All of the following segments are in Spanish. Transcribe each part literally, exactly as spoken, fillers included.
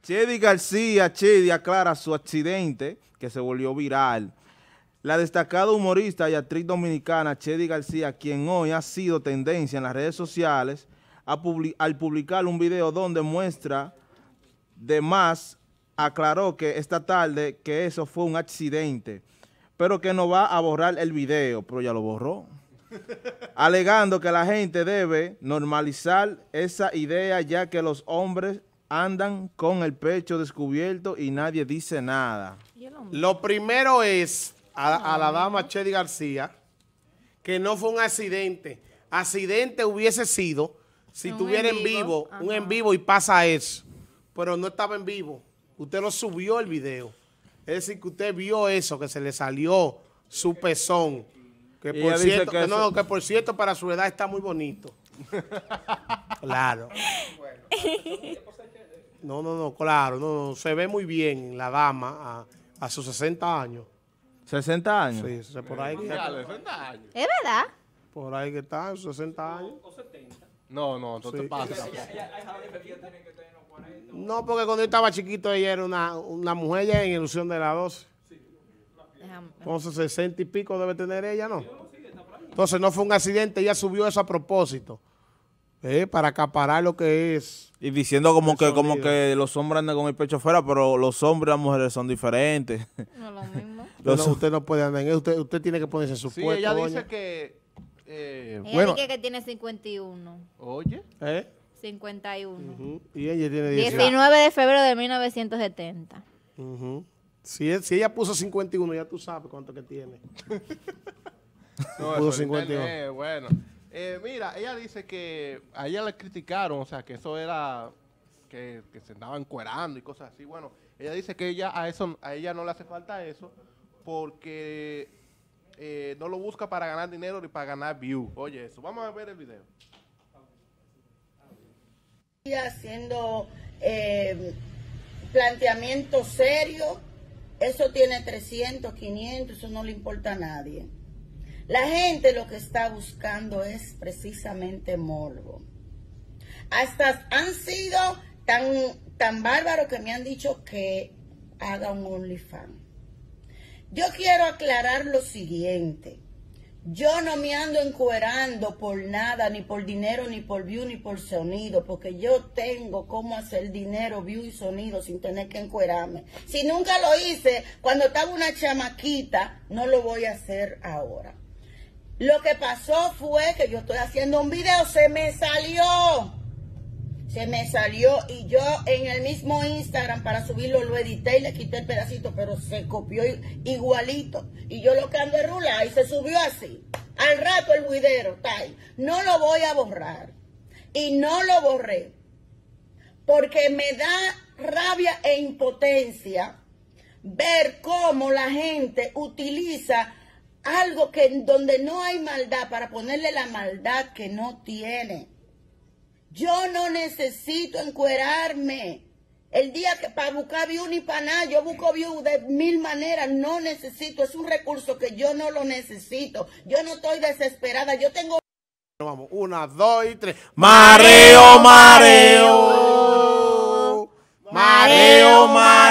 Chedi García, Chedi aclara su accidente que se volvió viral. La destacada humorista y actriz dominicana Chedi García, quien hoy ha sido tendencia en las redes sociales, publi al publicar un video donde muestra de más, aclaró que esta tarde que eso fue un accidente, pero que no va a borrar el video, pero ya lo borró. Alegando que la gente debe normalizar esa idea ya que los hombres andan con el pecho descubierto y nadie dice nada. Lo primero es a, a la dama Chedi García que no fue un accidente. Accidente hubiese sido si estuviera en vivo, un en vivo y pasa eso. Pero no estaba en vivo. Usted lo subió el video. Es decir, que usted vio eso, que se le salió su pezón. Que por, cierto, que, que, no, que por cierto, para su edad está muy bonito. Claro. No, no, no, claro. No, no, se ve muy bien la dama a, a sus sesenta años. ¿sesenta años? Sí, por ahí. Que, sesenta años. ¿Es verdad? Por ahí que está, sesenta años. ¿O setenta? No, no, no sí. Te pasa. No, porque cuando yo estaba chiquito ella era una, una mujer ya en ilusión de la doce. Entonces sesenta y pico debe tener ella, ¿no? Entonces no fue un accidente, ella subió eso a propósito. Eh, para acaparar lo que es. Y diciendo como que, como que los hombres andan con el pecho afuera, pero los hombres y las mujeres son diferentes. No lo mismo. Los, no, usted no puede andar en eso, usted, usted tiene que ponerse su sí, puesto. Ella doña. dice que... Eh, ella bueno, dice que tiene cincuenta y uno. Oye. ¿Eh? cincuenta y uno. Uh-huh. Y ella tiene dieciocho. diecinueve de febrero de mil novecientos setenta. Uh-huh. si, si ella puso cincuenta y uno, ya tú sabes cuánto que tiene. No, puso cincuenta y uno. Internet, bueno. Eh, mira, ella dice que a ella le criticaron, o sea, que eso era, que, que se andaban encuerando y cosas así. Bueno, ella dice que ella a eso a ella no le hace falta eso porque eh, no lo busca para ganar dinero ni para ganar view. Oye, eso. Vamos a ver el video. Haciendo eh, planteamientos serios, eso tiene trescientos, quinientos, eso no le importa a nadie. La gente lo que está buscando es precisamente morbo. Hasta han sido tan, tan bárbaros que me han dicho que haga un OnlyFans. Yo quiero aclarar lo siguiente. Yo no me ando encuerando por nada, ni por dinero, ni por view, ni por sonido, porque yo tengo cómo hacer dinero, view y sonido sin tener que encuerarme. Si nunca lo hice cuando estaba una chamaquita, no lo voy a hacer ahora. Lo que pasó fue que yo estoy haciendo un video, se me salió. Se me salió y yo en el mismo Instagram para subirlo lo edité y le quité el pedacito, pero se copió igualito. Y yo lo que ando es rular y se subió así. Al rato el video está ahí. No lo voy a borrar. Y no lo borré. Porque me da rabia e impotencia ver cómo la gente utiliza algo que donde no hay maldad para ponerle la maldad que no tiene. Yo no necesito encuerarme. El día que para buscar view ni para nada, yo busco view de mil maneras, no necesito, es un recurso que yo no lo necesito. Yo no estoy desesperada, yo tengo... Vamos, una, dos y tres. Mareo, mareo. Mareo,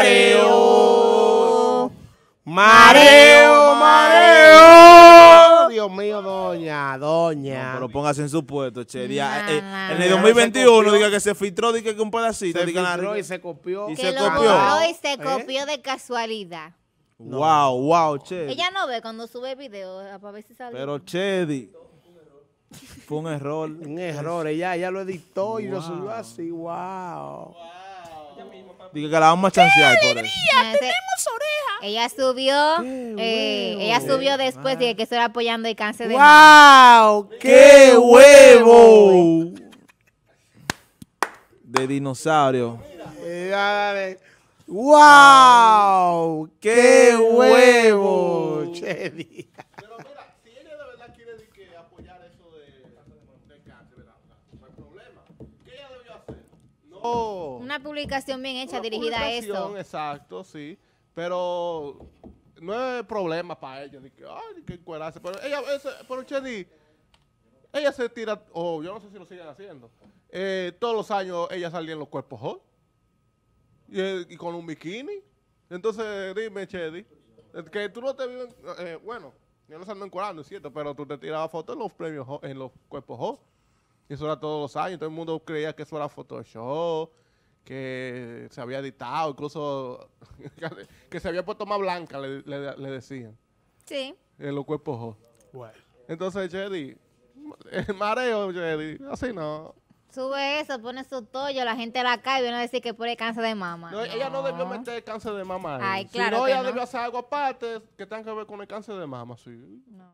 mareo. Mareo, mareo. Dios mío, doña, doña. No, pero póngase en su puesto, Chedi. Nah, eh, nah, en el nah. dos mil veintiuno diga que se filtró, diga que un pedacito. Se diga filtró la... y se copió. Y Que se lo copió. borró y se ¿Eh? copió de casualidad. Wow, wow, Chedi. Ella no ve cuando sube video para ver si sale. Pero Chedi, fue un error. Un error, ella, ella lo editó y lo subió así, wow. Diga que la vamos a chancear por eso. ¡Tenemos oreja! Ella subió, eh, ella subió después de que estuviera apoyando el cáncer de ¡Wow! ¡Qué huevo! De dinosaurio. ¡Wow! ¡Qué huevo! Chedi. Pero mira, si ella de verdad quiere de que apoyar eso de, de cáncer, ¿verdad? No hay problema. ¿Qué ella debió hacer? No. Una publicación bien hecha Una dirigida a publicación, eso. Exacto, sí. Pero no es problema para ella. De que, ay, de que encuerarse. Pero ella, ese, pero Chedi, ella se tira, o oh, yo no sé si lo siguen haciendo. Eh, todos los años ella salía en los cuerpos hot. Y, eh, y con un bikini. Entonces, dime, Chedi, que tú no te vives, eh, bueno, yo no se ando encuadrando, es cierto, pero tú te tirabas fotos en los premios, Ho- en los cuerpos Ho. Y eso era todos los años. Todo el mundo creía que eso era Photoshop, que se había editado, incluso que se había puesto más blanca, le, le- le decían, Sí. en los cuerpos Ho. Bueno. Entonces, Chedi, el mareo, Chedi, así no. Sube eso, pone su tollo, la gente la cae y viene a decir que por el cáncer de mama. No, ella no debió meter cáncer de mama ahí. Ay, claro Si no, que ella no. debió hacer algo aparte que tenga que ver con el cáncer de mama, sí. No.